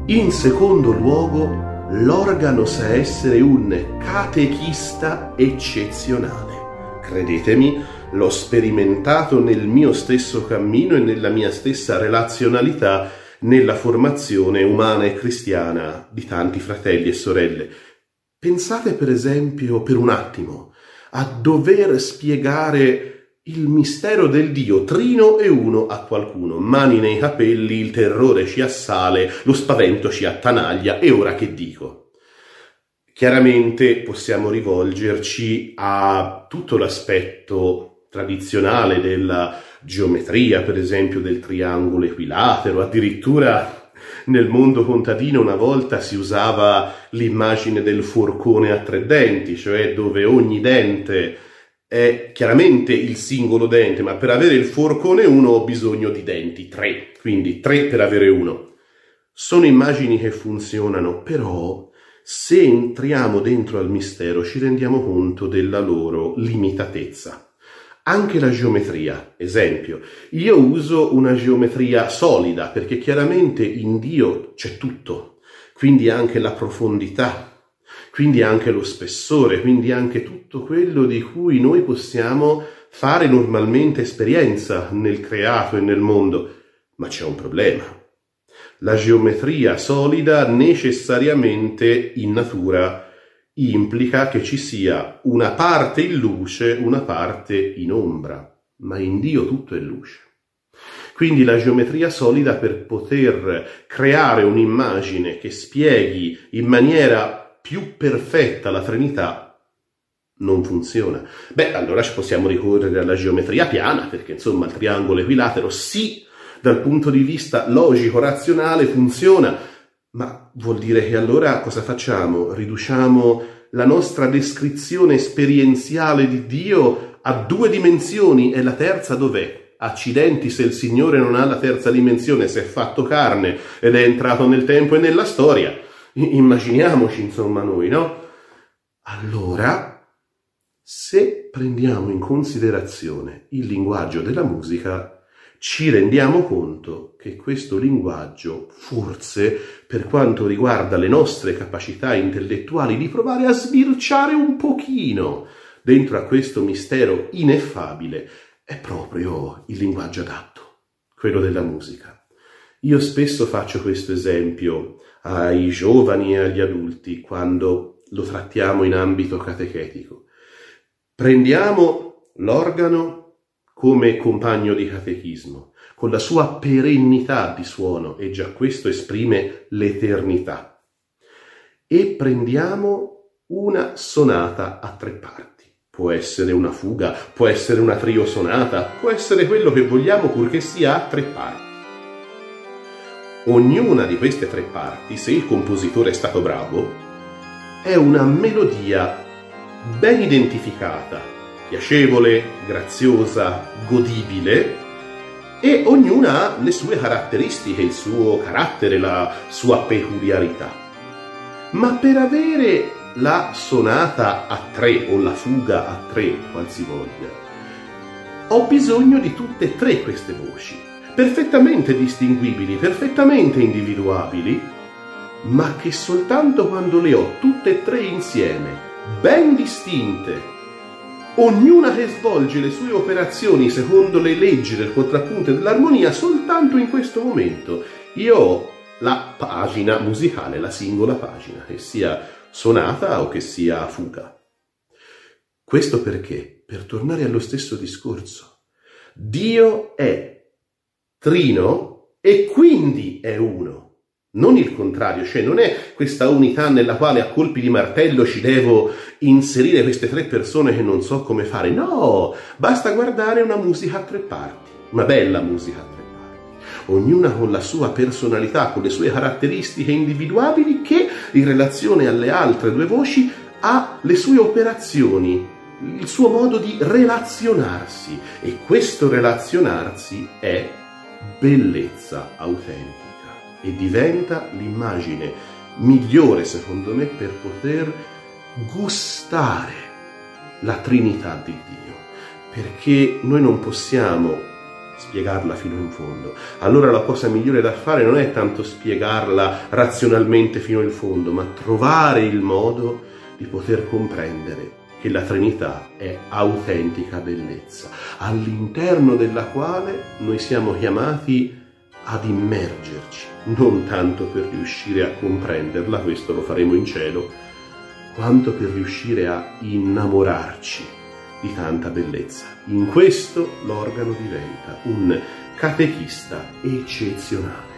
In secondo luogo, l'organo sa essere un catechista eccezionale. Credetemi, l'ho sperimentato nel mio stesso cammino e nella mia stessa relazionalità nella formazione umana e cristiana di tanti fratelli e sorelle. Pensate per esempio per un attimo a dover spiegare il mistero del Dio trino e uno a qualcuno. Mani nei capelli, il terrore ci assale, lo spavento ci attanaglia, e ora che dico? Chiaramente possiamo rivolgerci a tutto l'aspetto tradizionale della geometria, per esempio del triangolo equilatero. Addirittura nel mondo contadino una volta si usava l'immagine del forcone a 3 denti, cioè dove ogni dente è chiaramente il singolo dente, ma per avere il forcone 1 ho bisogno di denti 3, quindi 3 per avere 1. Sono immagini che funzionano, però se entriamo dentro al mistero ci rendiamo conto della loro limitatezza. Anche la geometria, esempio, io uso una geometria solida perché chiaramente in Dio c'è tutto, quindi anche la profondità, quindi anche lo spessore, quindi anche tutto quello di cui noi possiamo fare normalmente esperienza nel creato e nel mondo. Ma c'è un problema. La geometria solida necessariamente in natura implica che ci sia una parte in luce, una parte in ombra, ma in Dio tutto è luce. Quindi la geometria solida, per poter creare un'immagine che spieghi in maniera più perfetta la Trinità, non funziona. Beh, allora ci possiamo ricorrere alla geometria piana, perché insomma il triangolo equilatero sì, dal punto di vista logico-razionale funziona, ma vuol dire che allora cosa facciamo? Riduciamo la nostra descrizione esperienziale di Dio a 2 dimensioni, e la terza dov'è? Accidenti se il Signore non ha la terza dimensione, si è fatto carne ed è entrato nel tempo e nella storia. Immaginiamoci insomma noi, no? Allora, se prendiamo in considerazione il linguaggio della musica, ci rendiamo conto che questo linguaggio, forse, per quanto riguarda le nostre capacità intellettuali di provare a sbirciare un pochino dentro a questo mistero ineffabile, è proprio il linguaggio adatto, quello della musica. Io spesso faccio questo esempio ai giovani e agli adulti quando lo trattiamo in ambito catechetico. Prendiamo l'organo come compagno di catechismo, con la sua perennità di suono, e già questo esprime l'eternità. E prendiamo una sonata a 3 parti. Può essere una fuga, può essere una trio sonata, può essere quello che vogliamo, purché sia a 3 parti. Ognuna di queste 3 parti, se il compositore è stato bravo, è una melodia ben identificata, piacevole, graziosa, godibile, e ognuna ha le sue caratteristiche, il suo carattere, la sua peculiarità. Ma per avere la sonata a 3 o la fuga a 3, qualsivoglia, ho bisogno di tutte e 3 queste voci, perfettamente distinguibili, perfettamente individuabili, ma che soltanto quando le ho tutte e 3 insieme, ben distinte, ognuna che svolge le sue operazioni secondo le leggi del contrappunto e dell'armonia, soltanto in questo momento io ho la pagina musicale, la singola pagina, che sia sonata o che sia fuga. Questo perché? Per tornare allo stesso discorso. Dio è trino e quindi è uno. Non il contrario, cioè non è questa unità nella quale a colpi di martello ci devo inserire queste 3 persone che non so come fare. No, basta guardare una musica a 3 parti, una bella musica a 3 parti, ognuna con la sua personalità, con le sue caratteristiche individuabili, che in relazione alle altre 2 voci ha le sue operazioni, il suo modo di relazionarsi, e questo relazionarsi è bellezza autentica. E diventa l'immagine migliore, secondo me, per poter gustare la Trinità di Dio. Perché noi non possiamo spiegarla fino in fondo. Allora la cosa migliore da fare non è tanto spiegarla razionalmente fino in fondo, ma trovare il modo di poter comprendere che la Trinità è autentica bellezza, all'interno della quale noi siamo chiamati ad immergerci, non tanto per riuscire a comprenderla, questo lo faremo in cielo, quanto per riuscire a innamorarci di tanta bellezza. In questo l'organo diventa un catechista eccezionale.